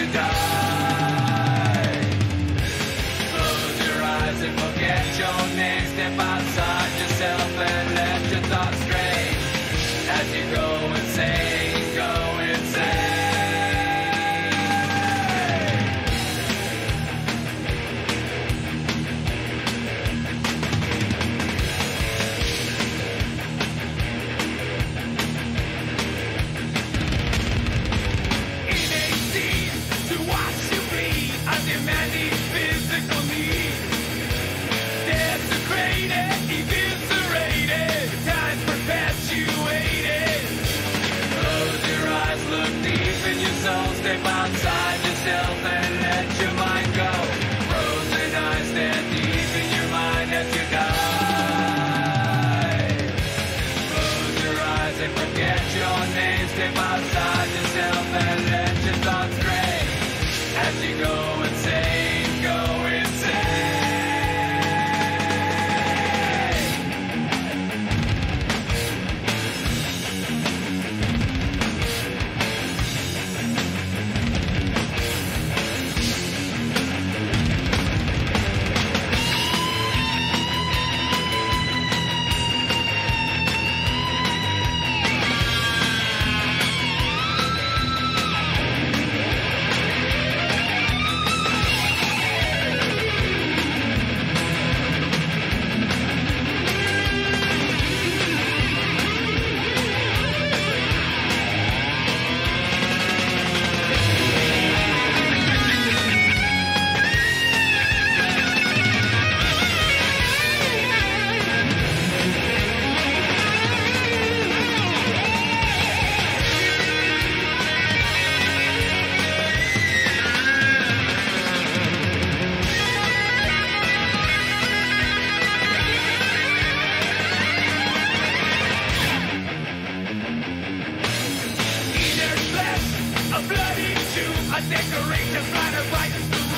you die. Close your eyes and forget your name. Step outside yourself and let your thoughts stray. As you go insane, go insane. Step outside yourself and let your mind go. Frozen eyes stare deep in your mind as you die. Close your eyes and forget your name. Step outside yourself and let your thoughts stray. As you go insane, go insane. A decoration, flying right through